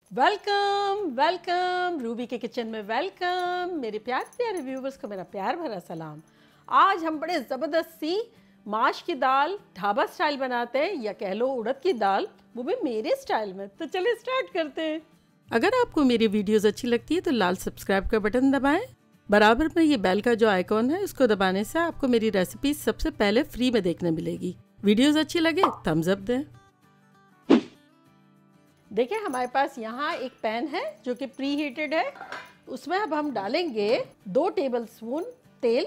Welcome welcome Ruby के kitchen में welcome. मेरे प्यारे व्यूवर्स को मेरा प्यार भरा सलाम। आज हम बड़े ज़बरदस्त सी माश की दाल ढाबा स्टाइल बनाते हैं, या कह लो उड़द की दाल, वो भी मेरे स्टाइल में। तो चलिए स्टार्ट करते हैं। अगर आपको मेरी वीडियोस अच्छी लगती है तो लाल सब्सक्राइब का बटन दबाएं। बराबर में ये बेल का जो आइकॉन है उसको दबाने से आपको मेरी रेसिपी सबसे पहले फ्री में देखने मिलेगी। वीडियोस अच्छी लगे थम्स अप दें। देखिए हमारे पास यहाँ एक पैन है जो कि प्री हीटेड है। उसमें अब हम डालेंगे 2 टेबलस्पून तेल।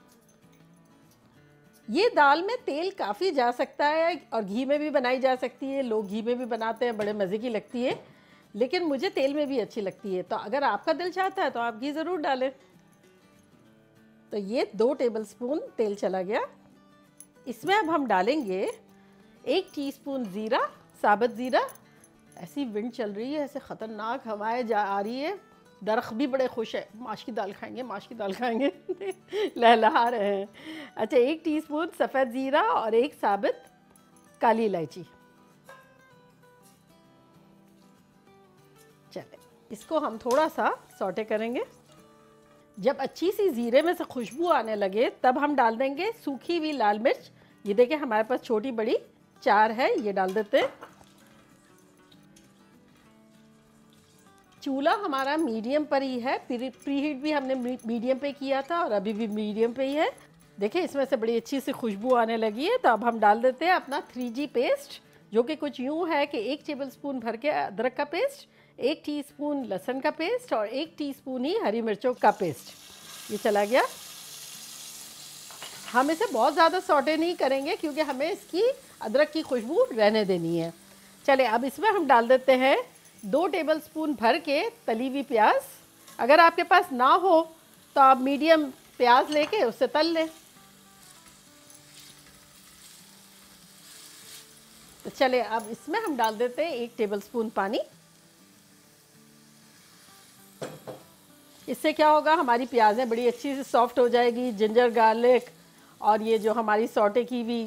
ये दाल में तेल काफ़ी जा सकता है और घी में भी बनाई जा सकती है। लोग घी में भी बनाते हैं, बड़े मज़े की लगती है, लेकिन मुझे तेल में भी अच्छी लगती है। तो अगर आपका दिल चाहता है तो आप घी ज़रूर डालें। तो ये 2 टेबलस्पून तेल चला गया। इसमें अब हम डालेंगे 1 टीस्पून ज़ीरा, साबुत ज़ीरा। ऐसी विंड चल रही है, ऐसे ख़तरनाक हवाएं आ रही है। दरख्त भी बड़े खुश है, माश की दाल खाएंगे, माश की दाल खाएंगे लहलहा रहे हैं। अच्छा, 1 टीस्पून सफ़ेद ज़ीरा और 1 साबुत काली इलायची। चले इसको हम थोड़ा सा सौटे करेंगे। जब अच्छी सी ज़ीरे में से खुशबू आने लगे तब हम डाल देंगे सूखी हुई लाल मिर्च। ये देखिए हमारे पास छोटी बड़ी 4 है, ये डाल देते हैं। चूल्हा हमारा मीडियम पर ही है। प्री हीट भी हमने मीडियम पे किया था और अभी भी मीडियम पे ही है। देखिए इसमें से बड़ी अच्छी सी खुशबू आने लगी है। तो अब हम डाल देते हैं अपना 3G पेस्ट, जो कि कुछ यूँ है कि 1 टेबलस्पून भर के अदरक का पेस्ट, 1 टीस्पून लहसुन का पेस्ट और 1 टीस्पून ही हरी मिर्चों का पेस्ट। ये चला गया। हम इसे बहुत ज़्यादा सौटे नहीं करेंगे क्योंकि हमें इसकी अदरक की खुशबू रहने देनी है। चले अब इसमें हम डाल देते हैं 2 टेबलस्पून भर के तली हुई प्याज। अगर आपके पास ना हो तो आप मीडियम प्याज लेके उससे तल लें। तो चले अब इसमें हम डाल देते हैं 1 टेबलस्पून पानी। इससे क्या होगा, हमारी प्याज़ें बड़ी अच्छी से सॉफ्ट हो जाएगी। जिंजर गार्लिक और ये जो हमारी सौटे की हुई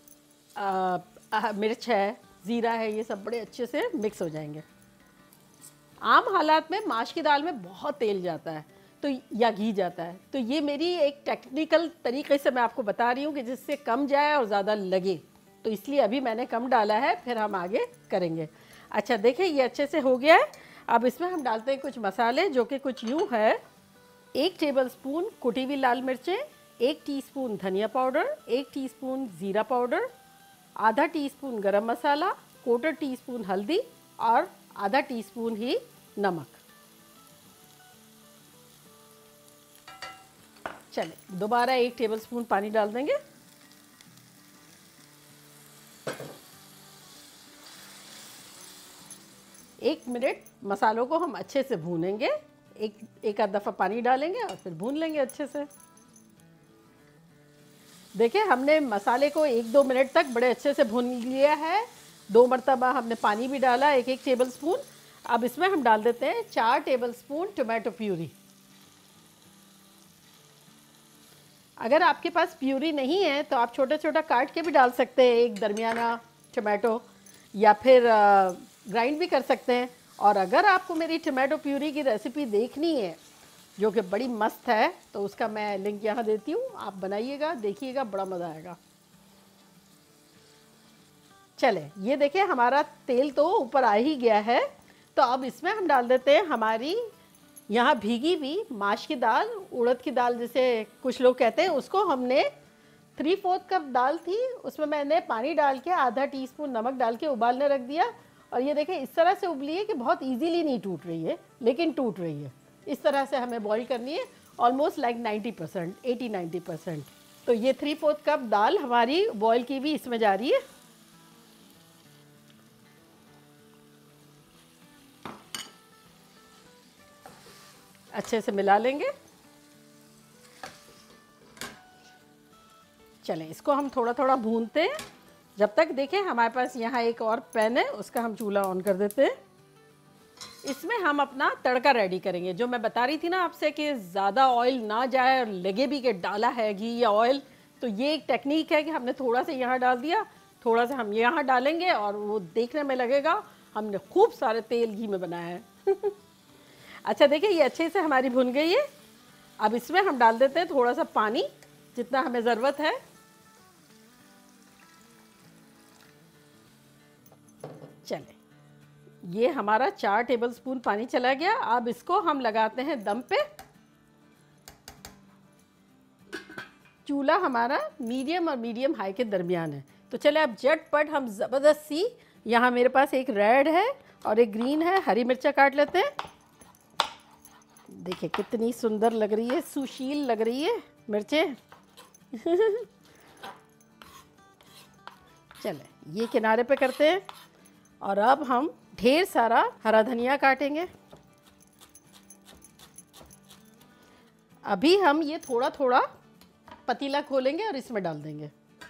मिर्च है, ज़ीरा है, ये सब बड़े अच्छे से मिक्स हो जाएंगे। आम हालात में माश की दाल में बहुत तेल जाता है तो या घी जाता है, तो ये मेरी एक टेक्निकल तरीके से मैं आपको बता रही हूँ कि जिससे कम जाए और ज़्यादा लगे। तो इसलिए अभी मैंने कम डाला है, फिर हम आगे करेंगे। अच्छा देखिए ये अच्छे से हो गया है। अब इसमें हम डालते हैं कुछ मसाले, जो कि कुछ यूँ है। 1 टेबलस्पून कुटी हुई लाल मिर्चें, 1 टीस्पून धनिया पाउडर, 1 टीस्पून ज़ीरा पाउडर, आधा टीस्पून गरम मसाला, 1/4 टीस्पून हल्दी और आधा टीस्पून ही नमक। चले दोबारा 1 टेबलस्पून पानी डाल देंगे। एक मिनट मसालों को हम अच्छे से भूनेंगे। एक आध दफ़ा पानी डालेंगे और फिर भून लेंगे अच्छे से। देखिए हमने मसाले को 1-2 मिनट तक बड़े अच्छे से भून लिया है। 2 मरतबा हमने पानी भी डाला, 1-1 टेबलस्पून। अब इसमें हम डाल देते हैं 4 टेबलस्पून टोमेटो प्यूरी। अगर आपके पास प्यूरी नहीं है तो आप छोटा छोटा काट के भी डाल सकते हैं, एक दरमियाना टोमेटो, या फिर ग्राइंड भी कर सकते हैं। और अगर आपको मेरी टोमेटो प्यूरी की रेसिपी देखनी है जो कि बड़ी मस्त है, तो उसका मैं लिंक यहाँ देती हूँ, आप बनाइएगा, देखिएगा, बड़ा मज़ा आएगा। चले ये देखिए हमारा तेल तो ऊपर आ ही गया है। तो अब इसमें हम डाल देते हैं हमारी यहाँ भीगी हुई माश की दाल, उड़द की दाल जिसे कुछ लोग कहते हैं। उसको हमने 3/4 कप दाल थी, उसमें मैंने पानी डाल के आधा टीस्पून नमक डाल के उबालने रख दिया। और ये देखें इस तरह से उबली है कि बहुत इजीली नहीं टूट रही है, लेकिन टूट रही है। इस तरह से हमें बॉईल करनी है, ऑलमोस्ट लाइक 90%, 80-90%। तो ये 3/4 कप दाल हमारी बॉईल की भी इसमें जा रही है। अच्छे से मिला लेंगे। चलें इसको हम थोड़ा थोड़ा भूनते हैं जब तक। देखें हमारे पास यहाँ एक और पैन है, उसका हम चूल्हा ऑन कर देते हैं। इसमें हम अपना तड़का रेडी करेंगे। जो मैं बता रही थी ना आपसे कि ज़्यादा ऑयल ना जाए और लगे भी कि डाला है घी या ऑयल, तो ये एक टेक्निक है कि हमने थोड़ा सा यहाँ डाल दिया, थोड़ा सा हम यहाँ डालेंगे और वो देखने में लगेगा हमने खूब सारे तेल घी में बनाया है। अच्छा देखिए ये अच्छे से हमारी भुन गई है। अब इसमें हम डाल देते हैं थोड़ा सा पानी, जितना हमें ज़रूरत है। चले, ये हमारा 4 टेबलस्पून पानी चला गया। अब इसको हम लगाते हैं दम पे। चूल्हा हमारा मीडियम और मीडियम हाई के दरमियान है। तो चले अब झटपट हम ज़बरदस्त सी, यहाँ मेरे पास एक रेड है और एक ग्रीन है, हरी मिर्चा काट लेते हैं। देखिए कितनी सुंदर लग रही है, सुशील लग रही है मिर्चें। चले ये किनारे पे करते हैं। और अब हम ढेर सारा हरा धनिया काटेंगे। अभी हम ये थोड़ा थोड़ा पतीला खोलेंगे और इसमें डाल देंगे।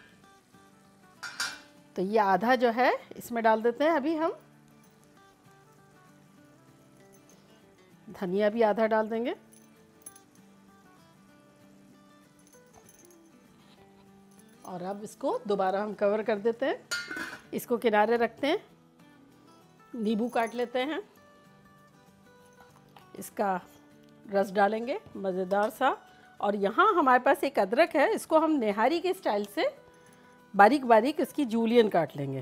तो ये आधा जो है इसमें डाल देते हैं अभी हम। धनिया भी आधा डाल देंगे। और अब इसको दोबारा हम कवर कर देते हैं। इसको किनारे रखते हैं। नींबू काट लेते हैं, इसका रस डालेंगे मज़ेदार सा। और यहाँ हमारे पास एक अदरक है, इसको हम निहारी के स्टाइल से बारीक बारीक इसकी जूलियन काट लेंगे।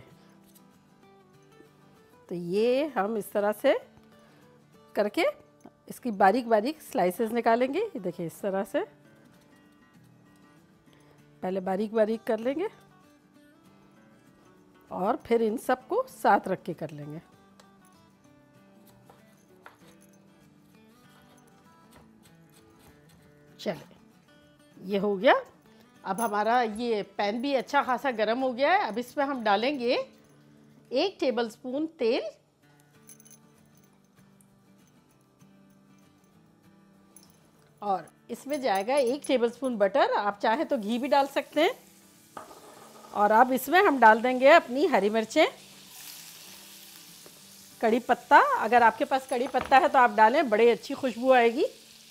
तो ये हम इस तरह से करके इसकी बारीक बारीक स्लाइसेस निकालेंगे। ये देखिए इस तरह से पहले बारीक बारीक कर लेंगे और फिर इन सबको साथ रख के कर लेंगे। चलिए ये हो गया। अब हमारा ये पैन भी अच्छा खासा गर्म हो गया है। अब इसमें हम डालेंगे 1 टेबलस्पून तेल और इसमें जाएगा 1 टेबलस्पून बटर। आप चाहे तो घी भी डाल सकते हैं। और अब इसमें हम डाल देंगे अपनी हरी मिर्चें, कड़ी पत्ता। अगर आपके पास कड़ी पत्ता है तो आप डालें, बड़ी अच्छी खुशबू आएगी।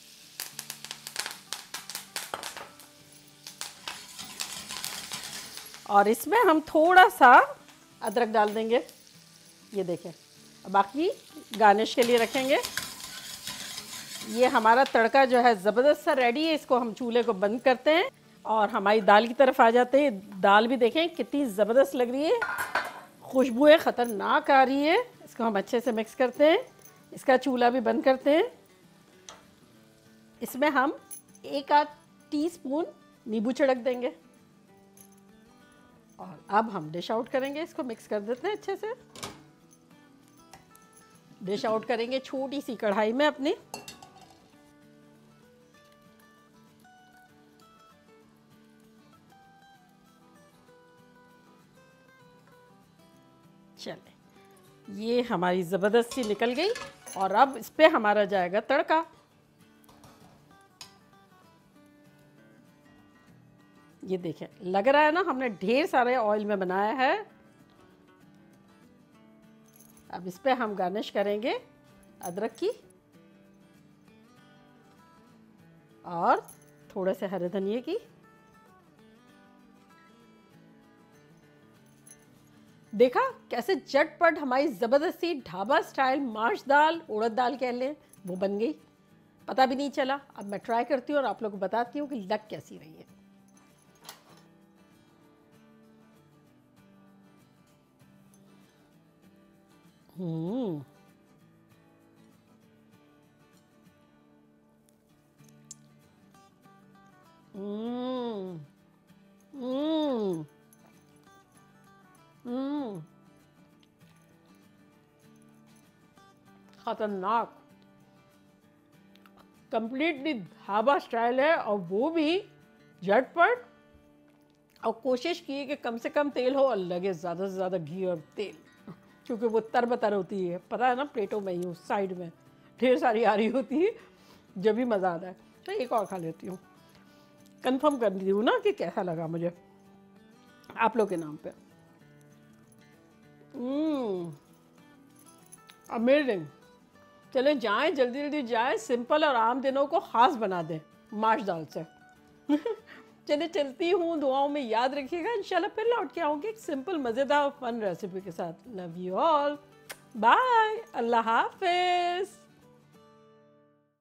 और इसमें हम थोड़ा सा अदरक डाल देंगे। ये देखें, बाकी गार्निश के लिए रखेंगे। ये हमारा तड़का जो है ज़बरदस्त सा रेडी है। इसको हम चूल्हे को बंद करते हैं और हमारी दाल की तरफ आ जाते हैं। दाल भी देखें कितनी ज़बरदस्त लग रही है, खुशबुएं ख़तरनाक आ रही है। इसको हम अच्छे से मिक्स करते हैं। इसका चूल्हा भी बंद करते हैं। इसमें हम 1 आध टीस्पून नींबू छिड़क देंगे और अब हम डिश आउट करेंगे। इसको मिक्स कर देते हैं अच्छे से। डिश आउट करेंगे छोटी सी कढ़ाई में अपनी। चले ये हमारी ज़बरदस्त सी निकल गई। और अब इस पे हमारा जाएगा तड़का। ये देखें, लग रहा है ना हमने ढेर सारे ऑयल में बनाया है। अब इस पे हम गार्निश करेंगे अदरक की और थोड़े से हरे धनिए की। देखा कैसे झटपट हमारी ज़बरदस्ती ढाबा स्टाइल माश दाल, उड़द दाल कह लें, वो बन गई। पता भी नहीं चला। अब मैं ट्राई करती हूँ और आप लोग को बताती हूँ कि लग कैसी रही है। हम्म हम्म हम्म हम्म खतरनाक, कंप्लीटली ढाबा स्टाइल है। और वो भी झटपट। और कोशिश की कि कम से कम तेल हो और लगे ज़्यादा से ज़्यादा घी और तेल, क्योंकि वो तरबतर होती है। पता है ना, प्लेटों में ही उस साइड में ढेर सारी आ रही होती है, जब भी मज़ा आता है। तो एक और खा लेती हूँ, कंफर्म कर दी हूँ ना कि कैसा लगा मुझे आप लोग के नाम पे। अमेजिंग। चलें जाएं, जल्दी जल्दी जाएं, सिंपल और आम दिनों को ख़ास बना दें माश दाल से। चलिए चलती हूँ, दुआओं में याद रखिएगा। इंशाल्लाह फिर लौट के आऊँगी एक सिंपल मज़ेदार फन रेसिपी के साथ। Love you all. बाय, अल्लाह हाफिज।